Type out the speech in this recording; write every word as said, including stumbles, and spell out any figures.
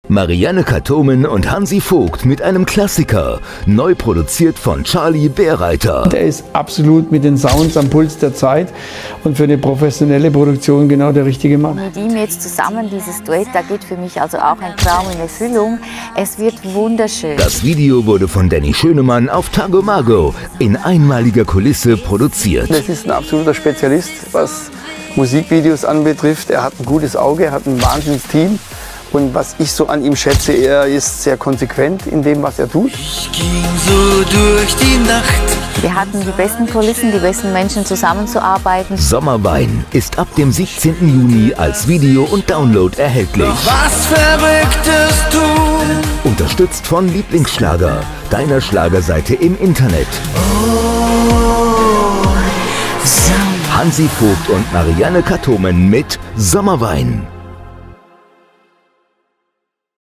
Marianne Kathomen und Hansi Vogt mit einem Klassiker, neu produziert von Charlie Bärreiter. Der ist absolut mit den Sounds am Puls der Zeit und für eine professionelle Produktion genau der richtige Mann. Mit ihm jetzt zusammen dieses Duett, da geht für mich also auch ein Traum in Erfüllung. Es wird wunderschön. Das Video wurde von Danny Schönemann auf Tagomago in einmaliger Kulisse produziert. Das ist ein absoluter Spezialist, was Musikvideos anbetrifft. Er hat ein gutes Auge, er hat ein Wahnsinnsteam. Und was ich so an ihm schätze, er ist sehr konsequent in dem, was er tut. Ich ging so durch die Nacht. Wir hatten die besten Kulissen, die besten Menschen zusammenzuarbeiten. Sommerwein ist ab dem siebzehnten Juni als Video und Download erhältlich. Doch was Verrücktes tun. Unterstützt von Lieblingsschlager, deiner Schlagerseite im Internet. Oh, Hansi Vogt und Marianne Kathomen mit Sommerwein.